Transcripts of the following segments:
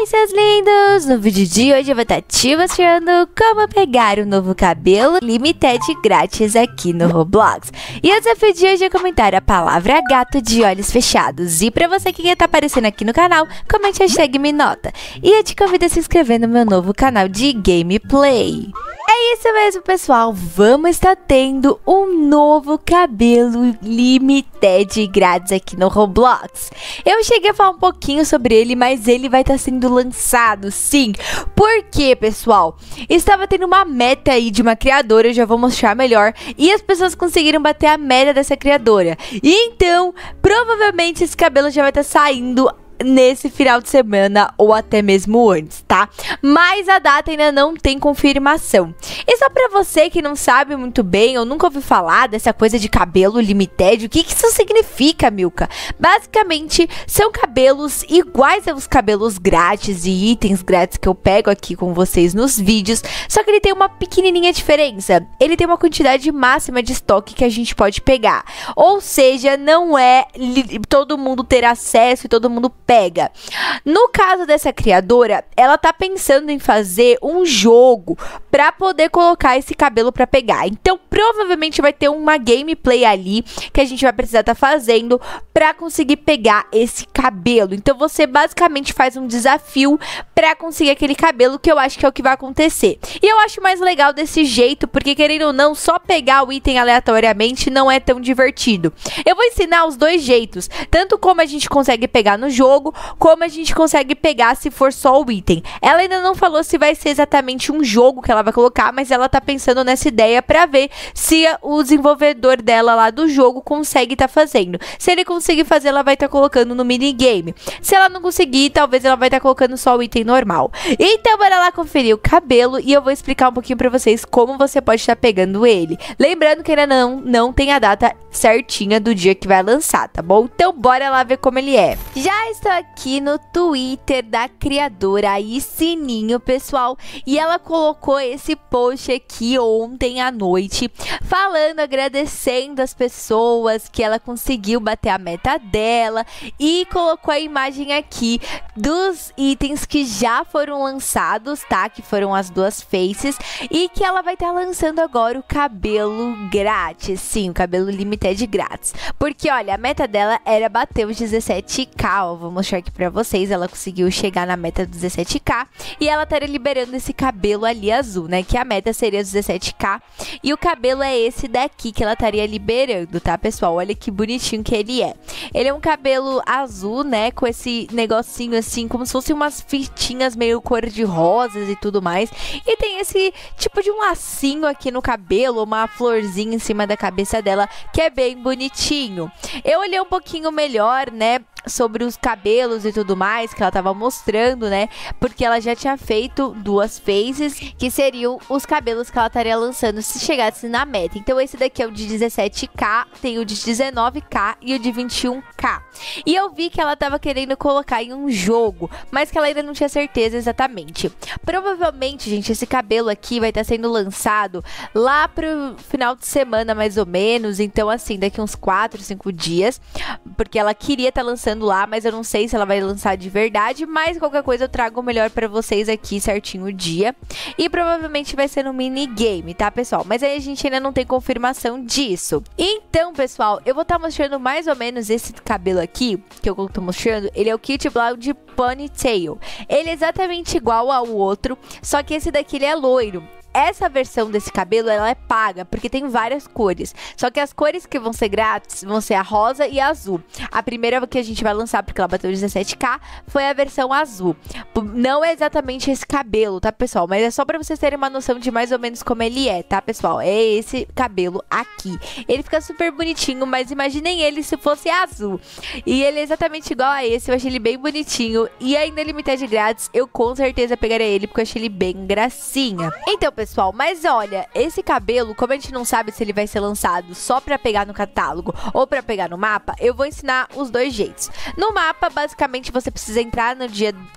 seus lindos! No vídeo de hoje eu vou estar te mostrando como pegar um novo cabelo limited grátis aqui no Roblox. E o desafio de hoje é comentar a palavra gato de olhos fechados. E pra você que quer estar aparecendo aqui no canal, comente a hashtag Minota. E eu te convido a se inscrever no meu novo canal de gameplay. É isso mesmo, pessoal, vamos estar tendo um novo cabelo limited grátis aqui no Roblox. Eu cheguei a falar um pouquinho sobre ele, mas ele vai estar sendo lançado, sim. Por quê, pessoal? Estava tendo uma meta aí de uma criadora, eu já vou mostrar melhor, e as pessoas conseguiram bater a meta dessa criadora. Então, provavelmente esse cabelo já vai estar saindo nesse final de semana ou até mesmo antes, tá? Mas a data ainda não tem confirmação. E só pra você que não sabe muito bem ou nunca ouviu falar dessa coisa de cabelo limited, o que isso significa, Milka? Basicamente, são cabelos iguais aos cabelos grátis e itens grátis que eu pego aqui com vocês nos vídeos, só que ele tem uma pequenininha diferença. Ele tem uma quantidade máxima de estoque que a gente pode pegar. Ou seja, não é todo mundo ter acesso e todo mundo pega. No caso dessa criadora, ela tá pensando em fazer um jogo pra poder colocar esse cabelo pra pegar. Então, provavelmente vai ter uma gameplay ali que a gente vai precisar tá fazendo pra conseguir pegar esse cabelo. Então, você basicamente faz um desafio pra conseguir aquele cabelo, que eu acho que é o que vai acontecer. E eu acho mais legal desse jeito, porque querendo ou não, só pegar o item aleatoriamente não é tão divertido. Eu vou ensinar os dois jeitos, tanto como a gente consegue pegar no jogo, como a gente consegue pegar se for só o item. Ela ainda não falou se vai ser exatamente um jogo que ela vai colocar, mas ela tá pensando nessa ideia pra ver se o desenvolvedor dela lá do jogo consegue tá fazendo. Se ele conseguir fazer, ela vai tá colocando no minigame. Se ela não conseguir, talvez ela vai tá colocando só o item normal. Então, bora lá conferir o cabelo e eu vou explicar um pouquinho pra vocês como você pode estar pegando ele. Lembrando que ainda não tem a data certinha do dia que vai lançar, tá bom? Então, bora lá ver como ele é. Já estou aqui no Twitter da criadora aí, Sininho, pessoal, e ela colocou esse post aqui ontem à noite, falando, agradecendo as pessoas que ela conseguiu bater a meta dela, e colocou a imagem aqui dos itens que já foram lançados, tá? Que foram as duas faces, e que ela vai estar lançando agora o cabelo grátis, sim, o cabelo limited grátis, porque olha, a meta dela era bater os 17k, ó, vou mostrar aqui pra vocês, ela conseguiu chegar na meta dos 17k e ela estaria liberando esse cabelo ali azul, né, que a meta seria os 17k e o cabelo é esse daqui que ela estaria liberando, tá, pessoal? Olha que bonitinho que ele é. Ele é um cabelo azul, né, com esse negocinho assim, como se fosse umas fitinhas meio cor de rosas e tudo mais, e tem esse tipo de um lacinho aqui no cabelo, uma florzinha em cima da cabeça dela, que é bem bonitinho. Eu olhei um pouquinho melhor, né, sobre os cabelos e tudo mais que ela tava mostrando, né, porque ela já tinha feito duas faces que seriam os cabelos que ela estaria lançando se chegasse na meta. Então esse daqui é o de 17k, tem o de 19k e o de 21k. E eu vi que ela tava querendo colocar em um jogo, mas que ela ainda não tinha certeza exatamente. Provavelmente, gente, esse cabelo aqui vai estar sendo lançado lá pro final de semana, mais ou menos. Então assim, daqui uns 4, 5 dias, porque ela queria estar lançando lá, mas eu não sei se ela vai lançar de verdade, mas qualquer coisa eu trago o melhor pra vocês aqui certinho o dia, e provavelmente vai ser no minigame, tá, pessoal? Mas aí a gente ainda não tem confirmação disso. Então, pessoal, eu vou estar mostrando mais ou menos esse cabelo aqui, que eu tô mostrando, ele é o Kit Blonde Ponytail. Ele é exatamente igual ao outro, só que esse daqui ele é loiro. Essa versão desse cabelo, ela é paga, porque tem várias cores. Só que as cores que vão ser grátis vão ser a rosa e a azul. A primeira que a gente vai lançar, porque ela bateu 17k, foi a versão azul. Não é exatamente esse cabelo, tá, pessoal? Mas é só pra vocês terem uma noção de mais ou menos como ele é, tá, pessoal? É esse cabelo aqui. Ele fica super bonitinho, mas imaginem ele se fosse azul. E ele é exatamente igual a esse, eu achei ele bem bonitinho. E ainda limited grátis, eu com certeza pegaria ele, porque eu achei ele bem gracinha. Então, pessoal, mas olha, esse cabelo, como a gente não sabe se ele vai ser lançado só pra pegar no catálogo ou pra pegar no mapa, eu vou ensinar os dois jeitos. No mapa, basicamente, você precisa entrar no dia que for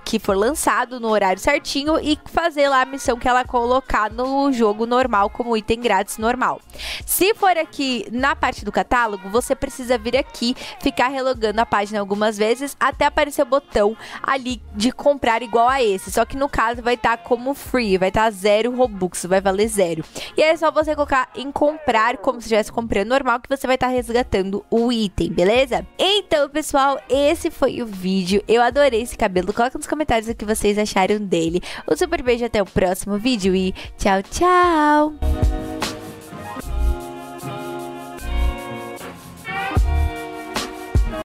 lançado no horário certinho e fazer lá a missão que ela colocar no jogo normal como item grátis normal. Se for aqui na parte do catálogo, você precisa vir aqui, ficar relogando a página algumas vezes até aparecer o botão ali de comprar igual a esse. Só que no caso vai estar como free, vai estar 0 Robux, vai valer 0. E aí é só você colocar em comprar como se estivesse comprando normal que você vai estar resgatando o item, beleza? Então, pessoal, esse foi o vídeo. Eu adorei esse cabelo. Coloca nos comentários o que vocês acharam dele. Um super beijo, até o próximo vídeo e tchau, tchau!